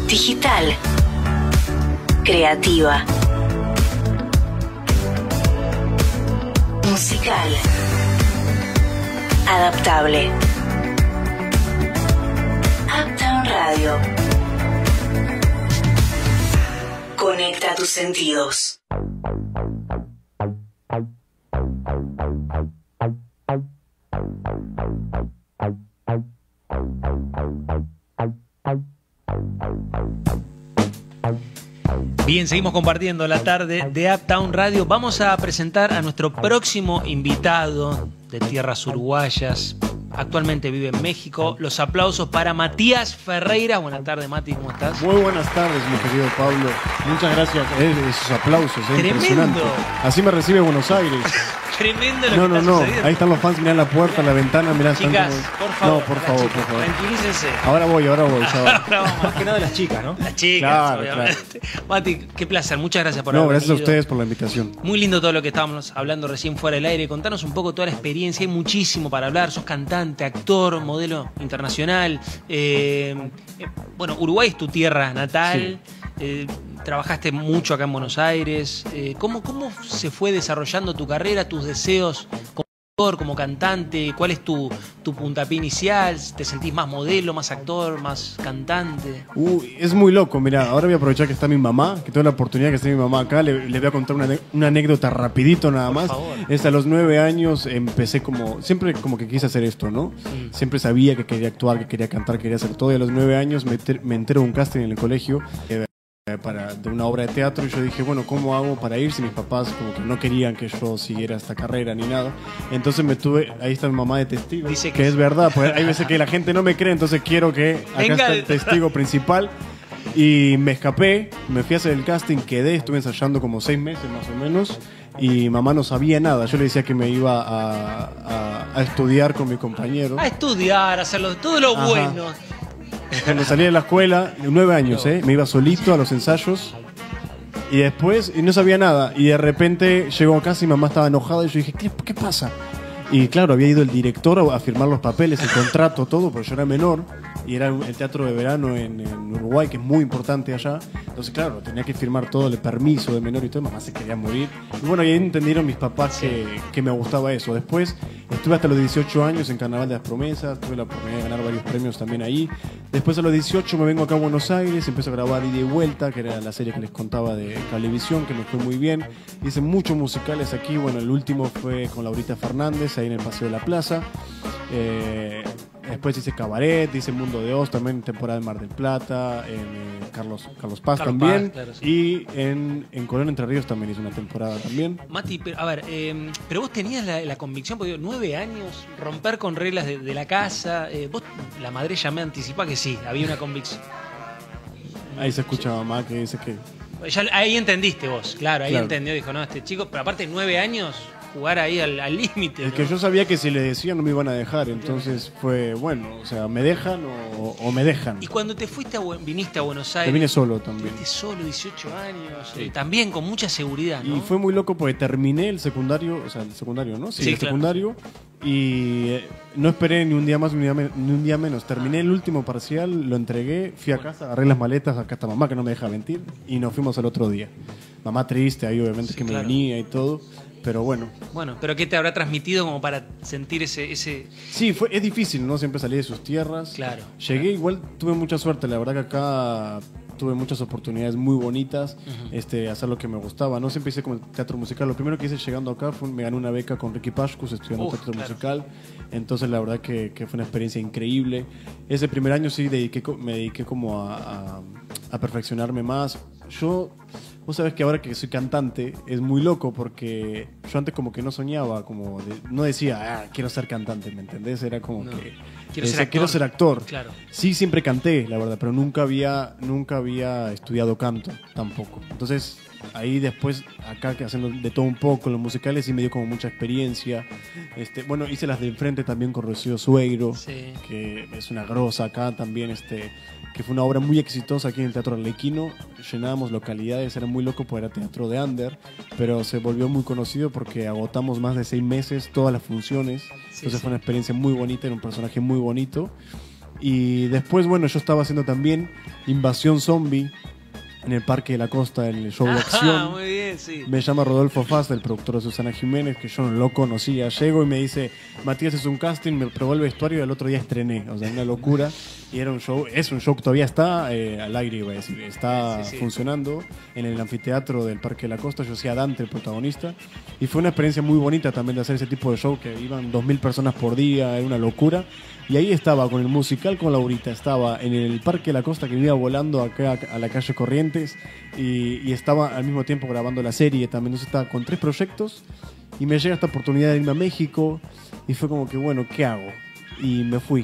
Digital. Creativa. Musical. Adaptable. Uptown Radio. Conecta tus sentidos. Bien, seguimos compartiendo la tarde de Uptown Radio. Vamos a presentar a nuestro próximo invitado de tierras uruguayas. Actualmente vive en México. Los aplausos para Matías Ferreira. Buenas tardes, Mati, ¿cómo estás? Muy buenas tardes, mi querido Pablo. Muchas gracias. Esos aplausos, Tremendo. Así me recibe Buenos Aires. Tremendo lo que está sucediendo. Ahí están los fans, mirá la puerta, la ventana, mirá. Chicas, por favor. No, por favor, chicas, por favor. tranquilícense. Ahora voy, ya va. Más que nada las chicas, ¿no? Las chicas, Claro, obviamente. Mati, qué placer. Muchas gracias por No, haber gracias a venido. ustedes por la invitación. Muy lindo todo lo que estábamos hablando recién fuera del aire. Contanos un poco toda la experiencia. Hay muchísimo para hablar. Sos cantante, actor, modelo internacional. Bueno, Uruguay es tu tierra natal. Sí. Trabajaste mucho acá en Buenos Aires. ¿Cómo se fue desarrollando tu carrera, tus deseos como actor, como cantante? ¿Cuál es tu puntapié inicial? ¿Te sentís más modelo, más actor, más cantante? Es muy loco, mirá. Ahora voy a aprovechar que está mi mamá, que tengo la oportunidad que esté mi mamá acá. Les voy a contar una anécdota rapidito nada más. Por favor. A los 9 años empecé siempre como que quise hacer esto, ¿no? Siempre sabía que quería actuar, que quería cantar, que quería hacer todo. Y a los 9 años me entero de un casting en el colegio de una obra de teatro, y yo dije, bueno, ¿cómo hago para ir si mis papás como que no querían que yo siguiera esta carrera ni nada? Entonces ahí está mi mamá de testigo. Dice que es verdad, pues hay veces que la gente no me cree, entonces quiero que acá Venga. está el testigo principal. Y me escapé, me fui a hacer el casting, quedé, estuve ensayando como 6 meses más o menos, y mamá no sabía nada. Yo le decía que me iba a estudiar con mi compañero. A estudiar, a hacerlo, todo lo Ajá. bueno. Cuando salí de la escuela, 9 años, me iba solito a los ensayos y después no sabía nada. Y de repente llegó a casa y mamá estaba enojada y yo dije, ¿qué pasa? Y claro, había ido el director a firmar los papeles, el contrato, todo, porque yo era menor y era el teatro de verano en Uruguay, que es muy importante allá. Entonces, claro, tenía que firmar todo el permiso de menor y todo, mamá se quería morir. Y bueno, ahí entendieron mis papás que me gustaba eso. Después estuve hasta los 18 años en Carnaval de las Promesas, tuve la oportunidad de ganar varios premios también ahí. Después a los 18 me vengo acá a Buenos Aires, empiezo a grabar Ida y Vuelta, que era la serie que les contaba de Cablevisión, que me fue muy bien. Hice muchos musicales aquí, bueno, el último fue con Laurita Fernández, ahí en el Paseo de la Plaza. Después hice Cabaret, hice Mundo de Oz también, temporada de Mar del Plata, en Carlos Paz también. Paz, claro, sí. Y en Colón Entre Ríos también hice una temporada también. Mati, a ver, pero vos tenías la convicción, porque 9 años, romper con reglas de la casa. Vos, la madre ya me anticipa que sí, había una convicción. Ahí se escucha mamá que dice que... Ya, ahí entendiste vos, claro, ahí Claro. entendió, dijo, no, este chico, pero aparte 9 años, jugar ahí al límite. Es ¿no? que yo sabía que si le decía no me iban a dejar, entonces fue, bueno, o sea, me dejan o me dejan. Y cuando te fuiste viniste a Buenos Me Aires, vine solo también. fuiste solo, 18 años, también con mucha seguridad, ¿no? Y fue muy loco porque terminé el secundario, o sea, el secundario, ¿no? Sí, el claro. secundario, y no esperé ni un día más ni un día menos. Terminé el último parcial, lo entregué, fui a casa, agarré las maletas, acá está mamá que no me deja mentir, y nos fuimos al otro día. Mamá triste, ahí obviamente Sí, que me claro. venía y todo, pero bueno. Bueno, pero ¿qué te habrá transmitido como para sentir ese... Sí, es difícil, ¿no? Siempre salí de sus tierras. Claro. Llegué, igual tuve mucha suerte, la verdad que acá tuve muchas oportunidades muy bonitas, hacer lo que me gustaba, ¿no? Siempre hice como teatro musical. Lo primero que hice llegando acá me gané una beca con Ricky Pashkus estudiando teatro musical. Entonces la verdad que fue una experiencia increíble. Ese primer año sí me dediqué como a perfeccionarme más. Vos sabés que ahora que soy cantante es muy loco porque yo antes como que no soñaba, no decía, quiero ser cantante, ¿me entendés? Era como que quiero ser actor. Claro. Sí, siempre canté, la verdad, pero nunca había estudiado canto tampoco. Entonces, ahí después, acá que haciendo de todo un poco, los musicales sí me dio como mucha experiencia. Bueno, hice las del frente también con Rocío Suegro, Sí. que es una grosa acá también, que fue una obra muy exitosa aquí en el Teatro Arlequino. Llenábamos localidades, era muy loco porque era teatro de under, pero se volvió muy conocido porque agotamos más de 6 meses todas las funciones. Entonces fue una experiencia muy bonita, era un personaje muy bonito. Y después, bueno, yo estaba haciendo también Invasión Zombie en el Parque de la Costa, en el show de acción. Muy bien, sí. Me llama Rodolfo Faz, el productor de Susana Jiménez, que yo no lo conocía. Llego y me dice, Matías, es un casting, me probó el vestuario y el otro día estrené. O sea, una locura. Y era un show, es un show que todavía está al aire, iba a decir. Está funcionando en el anfiteatro del Parque de la Costa. Yo hacía a Dante, el protagonista. Y fue una experiencia muy bonita también de hacer ese tipo de show, que iban 2000 personas por día, era una locura. Y ahí estaba con el musical con Laurita, estaba en el Parque de la Costa, que me iba volando acá a la calle Corrientes, y estaba al mismo tiempo grabando la serie también. Entonces estaba con 3 proyectos y me llega esta oportunidad de irme a México y fue como que, bueno, ¿qué hago? Y me fui.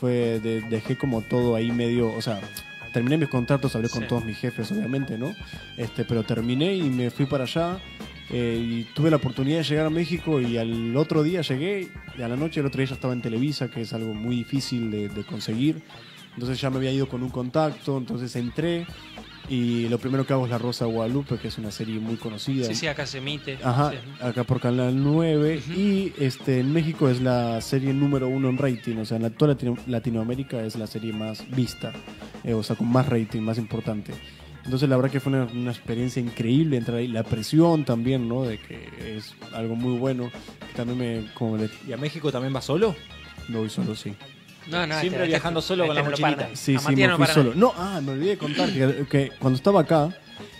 Dejé como todo ahí medio, o sea, terminé mis contratos, hablé con todos mis jefes, obviamente, ¿no? Pero terminé y me fui para allá. Y tuve la oportunidad de llegar a México y al otro día llegué, y a la noche el otro día ya estaba en Televisa, que es algo muy difícil de conseguir. Entonces ya me había ido con un contacto, entonces entré y lo primero que hago es La Rosa de Guadalupe, que es una serie muy conocida. Sí, acá se emite. Ajá, Sí. acá por Canal 9. Y en México es la serie número 1 en rating, o sea, en toda Latinoamérica es la serie más vista, o sea, con más rating, más importante. Entonces la verdad que fue una experiencia increíble entrar ahí. La presión también, ¿no? De que es algo muy bueno. Que también ¿Y a México también vas solo? me voy solo, sí. No, Siempre viajando solo con la mochilita. Sí, A sí, Matías me no fui para solo. nada. No, me olvidé de contar que cuando estaba acá,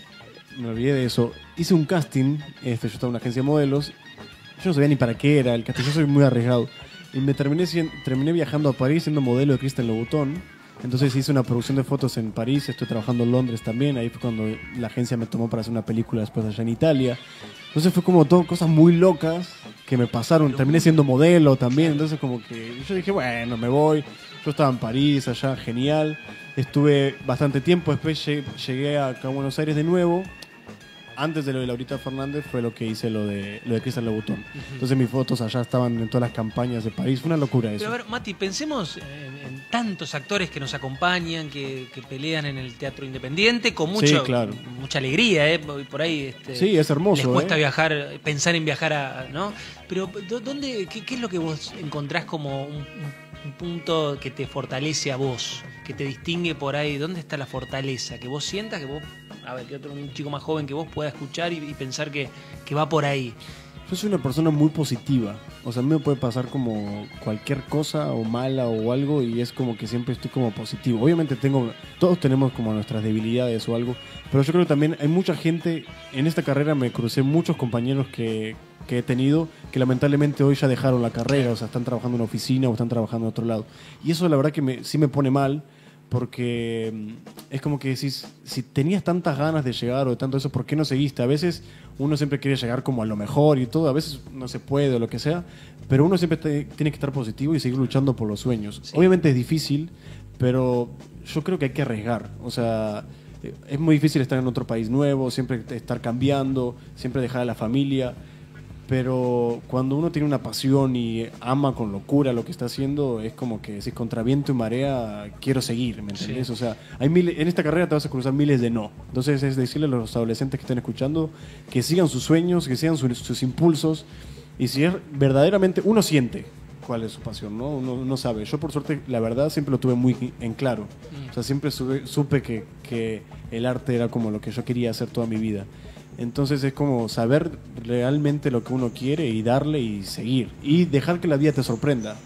me olvidé de eso. Hice un casting, yo estaba en una agencia de modelos. Yo no sabía ni para qué era el casting, yo soy muy arriesgado. Y me terminé viajando a París siendo modelo de Christian Louboutin. Entonces hice una producción de fotos en París, estoy trabajando en Londres también. Ahí fue cuando la agencia me tomó para hacer una película después allá en Italia. Entonces fue como todo cosas muy locas que me pasaron. Terminé siendo modelo también, entonces como que yo dije, bueno, me voy. Yo estaba en París, allá, genial. Estuve bastante tiempo, después llegué acá a Buenos Aires de nuevo. Antes de lo de Laurita Fernández fue lo que hice lo de Christian Louboutin. Entonces mis fotos allá estaban en todas las campañas de París. Fue una locura eso. Pero a ver, Mati, pensemos en tantos actores que nos acompañan, que pelean en el teatro independiente con Sí, claro. mucha alegría, por ahí Sí, es hermoso. les cuesta viajar, pensar en viajar, ¿no? Pero qué es lo que vos encontrás como un punto que te fortalece a vos, que te distingue por ahí? ¿Dónde está la fortaleza? Que vos sientas que vos, a ver, que un chico más joven que vos pueda escuchar y pensar que va por ahí. Yo soy una persona muy positiva. O sea, a mí me puede pasar como cualquier cosa o mala o algo y es como que siempre estoy como positivo. Obviamente todos tenemos como nuestras debilidades o algo, pero yo creo que también hay mucha gente. En esta carrera me crucé muchos compañeros que he tenido que lamentablemente hoy ya dejaron la carrera, o sea, están trabajando en una oficina o están trabajando en otro lado. Y eso la verdad que sí me pone mal. Porque es como que decís, si tenías tantas ganas de llegar o de tanto eso, ¿por qué no seguiste? A veces uno siempre quiere llegar como a lo mejor y todo, a veces no se puede o lo que sea, pero uno siempre tiene que estar positivo y seguir luchando por los sueños. Sí. Obviamente es difícil, pero yo creo que hay que arriesgar. O sea, es muy difícil estar en otro país nuevo, siempre estar cambiando, siempre dejar a la familia. Pero cuando uno tiene una pasión y ama con locura lo que está haciendo, es como que si contra viento y marea quiero seguir, ¿me entendés? Sí. O sea, en esta carrera te vas a cruzar miles de no. Entonces es decirle a los adolescentes que estén escuchando que sigan sus sueños, que sigan sus impulsos. Y si es verdaderamente, uno siente cuál es su pasión, ¿no? Uno sabe. Yo por suerte, la verdad, siempre lo tuve muy en claro. O sea, siempre supe que el arte era como lo que yo quería hacer toda mi vida. Entonces es como saber realmente lo que uno quiere y darle y seguir. Y dejar que la vida te sorprenda.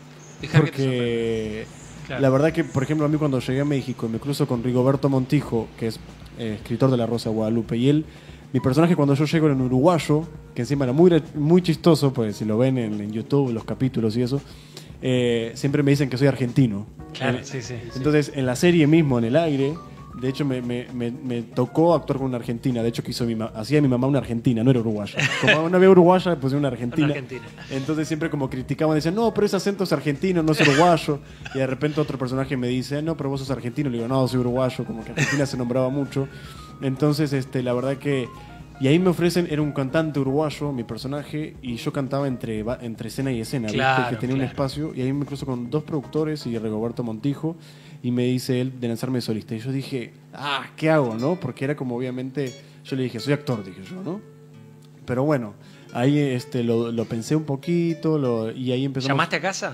Porque claro, la verdad que, por ejemplo, a mí cuando llegué a México y me cruzo con Rigoberto Montijo, que es escritor de La Rosa de Guadalupe, y mi personaje cuando yo llego era un uruguayo, que encima era muy chistoso, pues si lo ven en YouTube, los capítulos y eso, siempre me dicen que soy argentino. Claro, sí. Entonces, en la serie mismo, en el aire... De hecho, me tocó actuar con una argentina. De hecho, hacía mi mamá una argentina, no era uruguaya. Como no había uruguaya, pues una argentina. Entonces siempre como criticaban, decían, no, pero ese acento es argentino, no es uruguayo. Y de repente otro personaje me dice, no, pero vos sos argentino. Le digo, no, soy uruguayo. Como que Argentina se nombraba mucho. Entonces, la verdad que... Y ahí me ofrecen, era un cantante uruguayo, mi personaje, y yo cantaba entre escena y escena, claro, ¿viste? Que tenía un espacio. Y ahí me cruzo con 2 productores y Rigoberto Montijo. Y me dice él de lanzarme de solista. Y yo dije, ¿qué hago, no? Porque era como obviamente, yo le dije, soy actor, dije yo, ¿no? Pero bueno, ahí lo pensé un poquito y ahí empezamos. ¿Llamaste a casa?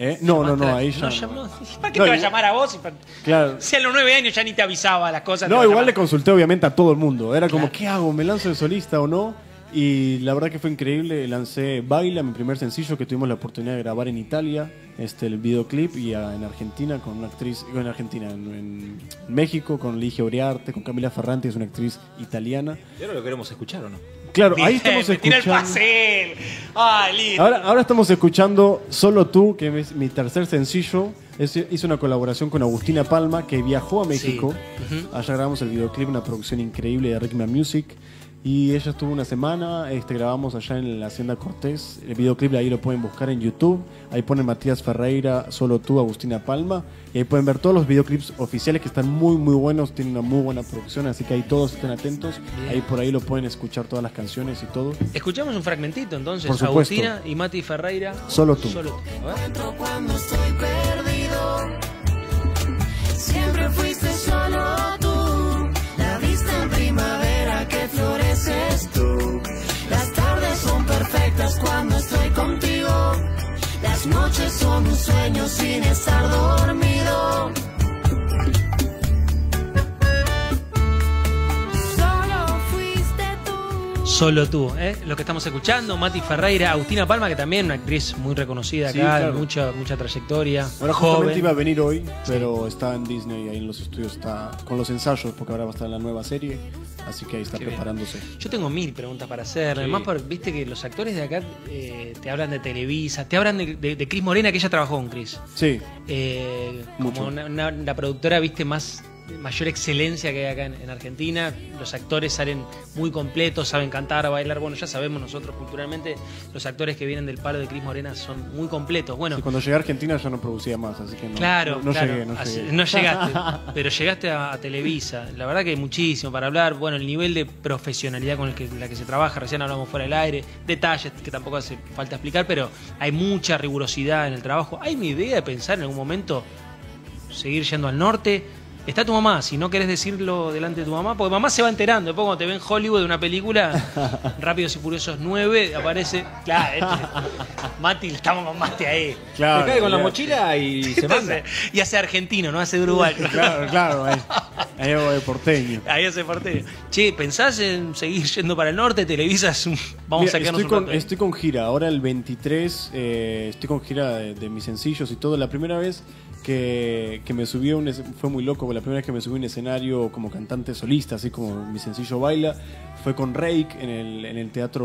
No, ahí ya. No llamó. ¿Para qué No, te va a igual- llamar a vos? Claro. Si a los 9 años ya ni te avisaba las cosas. te No, va a igual llamar. le consulté obviamente a todo el mundo. Era como, Claro. ¿qué hago? ¿Me lanzo de solista o no? Y la verdad que fue increíble. Lancé Baila, mi primer sencillo que tuvimos la oportunidad de grabar en Italia, el videoclip, y en Argentina con una actriz, en Argentina, en México con Ligia Uriarte, con Camila Ferrante, que es una actriz italiana. ¿Y ahora lo queremos escuchar o no? Claro, Bien, ahí estamos me tira el escuchando. pastel. Ay, lindo. Ahora estamos escuchando Solo Tú, que es mi tercer sencillo. Hice una colaboración con Agustina Palma, que viajó a México. Sí. Ujú. Allá grabamos el videoclip, una producción increíble de Rickman Music. Y ella estuvo una semana, grabamos allá en la Hacienda Cortés. El videoclip ahí lo pueden buscar en YouTube. Ahí ponen Matías Ferreira, Solo Tú, Agustina Palma. Y ahí pueden ver todos los videoclips oficiales que están muy, muy buenos. Tienen una muy buena producción, así que ahí todos estén atentos. Bien. Ahí por ahí lo pueden escuchar todas las canciones y todo. Escuchamos un fragmentito entonces. Por supuesto. Agustina y Mati Ferreira. Solo Tú. Solo tú. A ver. Cuando estoy perdido, siempre fuiste solo tú. La vista en primavera que floreces tú. Las tardes son perfectas cuando estoy contigo. Las noches son un sueño sin estar dormido. Solo fuiste tú. Solo tú, ¿eh? Lo que estamos escuchando, Mati Ferreira, Agustina Palma, que también es una actriz muy reconocida acá, Sí, claro. mucha trayectoria. Ahora justamente joven. iba a venir hoy, pero está en Disney, ahí en los estudios, está con los ensayos, porque ahora va a estar en la nueva serie, así que ahí está Qué bien. preparándose. Yo tengo 1000 preguntas para hacer. Sí. Además, viste que los actores de acá te hablan de Televisa, te hablan de Cris Morena, que ella trabajó con Cris. Sí, Como Mucho. la productora, viste, mayor excelencia que hay acá en Argentina. Los actores salen muy completos, saben cantar, bailar. Bueno, ya sabemos nosotros culturalmente, los actores que vienen del palo de Cris Morena son muy completos. Bueno, y cuando llegué a Argentina ya no producía más, así que no, claro, no claro. llegué, no Así- llegué. no llegaste, pero llegaste a Televisa. La verdad que hay muchísimo para hablar. Bueno, el nivel de profesionalidad con la que se trabaja, recién hablamos fuera del aire, detalles que tampoco hace falta explicar, pero hay mucha rigurosidad en el trabajo. ¿Hay una idea de pensar en algún momento seguir yendo al norte? Está tu mamá, si no querés decirlo delante de tu mamá, porque mamá se va enterando. Después cuando te ve en Hollywood de una película, Rápidos y Furiosos 9, aparece... Claro, Mati, estamos con Mati ahí. Claro, Se cae con la claro. mochila y se manda. Entonces, y hace argentino, no hace uruguayo. Claro, ahí hago de porteño. Ahí hace porteño. Che, ¿pensás en seguir yendo para el norte? Televisa es un... Vamos Mira, a quedarnos un rato ahí. estoy con gira, ahora el 23 estoy con gira de mis sencillos y todo. La primera vez que me subí fue muy loco, porque la primera vez que me subí a un escenario como cantante solista, así como mi sencillo Baila, fue con Reik en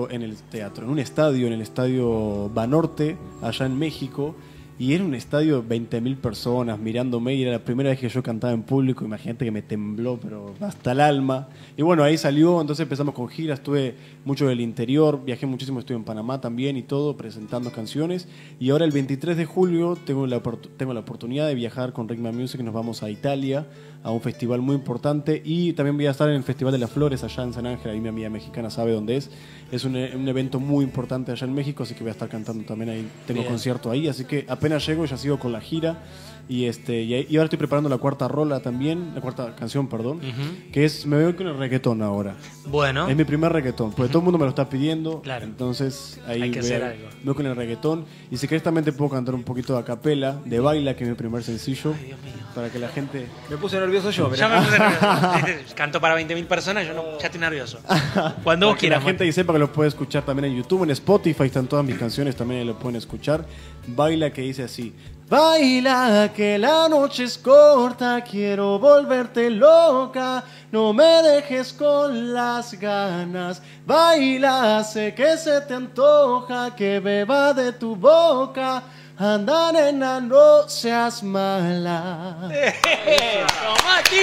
un estadio, en el estadio Banorte, allá en México. Y era un estadio de 20.000 personas mirándome, y era la primera vez que yo cantaba en público. Imagínate que me tembló, pero hasta el alma. Y bueno, ahí salió, entonces empezamos con giras, estuve mucho en el interior, viajé muchísimo, estuve en Panamá también y todo, presentando canciones. Y ahora el 23 de julio tengo la oportunidad de viajar con Rickman Music, nos vamos a Italia, a un festival muy importante. Y también voy a estar en el Festival de las Flores allá en San Ángel, ahí mi amiga mexicana sabe dónde es. Es un evento muy importante allá en México, así que voy a estar cantando también ahí, tengo Bien. concierto ahí, así que apenas llego ya sigo con la gira. Y ahora estoy preparando la cuarta canción, perdón, Ujú. que es, me voy con el reggaetón ahora. Bueno, Es mi primer reggaetón, porque todo el mundo me lo está pidiendo. Claro. Entonces ahí Hay que hacer algo. me voy con el reggaetón. Y si querés también te puedo cantar un poquito de a capela, de Baila, que es mi primer sencillo, Ay, Dios mío. para que la gente... Me puse nervioso yo, Ya mirá. me puse nervioso. Canto para 20.000 personas, ya estoy nervioso. Cuando vos Para que la quieras, gente ahí sepa que lo puede escuchar también en YouTube, en Spotify están todas mis canciones, también ahí lo pueden escuchar. Baila, que dice así: baila que la noche es corta, quiero volverte loca, no me dejes con las ganas. Baila, sé que se te antoja, que beba de tu boca. Anda, nena, no seas mala. ¡Eso, Mati!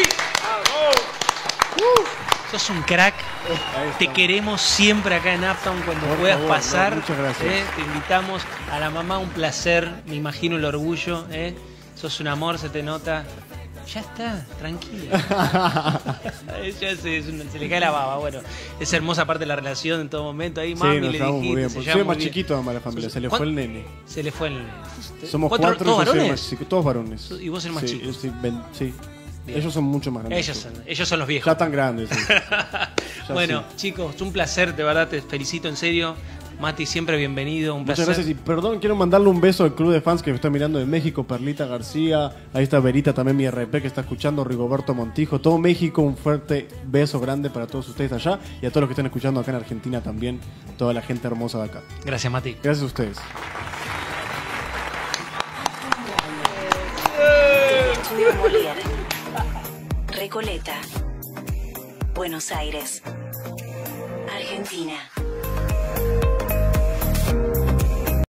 Sos un crack. Te queremos siempre acá en Uptown cuando Por puedas favor, pasar. no, muchas gracias. Te invitamos. A la mamá un placer, me imagino el orgullo. Sos un amor, se te nota. Ya está, tranquila. Ella se le cae la baba. Bueno, es hermosa parte de la relación en todo momento. Ahí, Sí, mami, nos le llevamos muy dijiste. bien. se Porque llevan soy muy más bien. chiquito de la familia, se le fue el nene. Se le fue el nene. Somos ¿Cuatro- cuatro, todos yo soy el varones? más chico, todos varones. Y vos el más Sí, chico. yo soy sí. Bien. Ellos son mucho más grandes. Ellos son los viejos. Ya tan grandes. Sí. Ya Bueno, sí. chicos, un placer, de verdad, te felicito en serio. Mati, siempre bienvenido, un Muchas placer. gracias y perdón, quiero mandarle un beso al club de fans que me está mirando de México, Perlita García, ahí está Verita también, mi RP que está escuchando, Rigoberto Montijo, todo México, un fuerte beso grande para todos ustedes allá y a todos los que están escuchando acá en Argentina también, toda la gente hermosa de acá. Gracias, Mati. Gracias a ustedes. Estudio Molière. Recoleta. Buenos Aires. Argentina.